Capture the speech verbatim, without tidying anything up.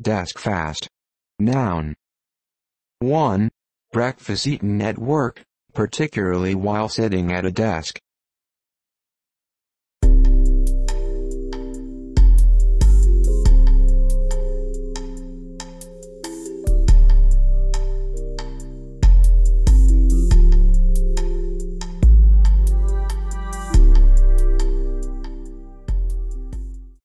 Deskfast. Noun. one. Breakfast eaten at work, particularly while sitting at a desk.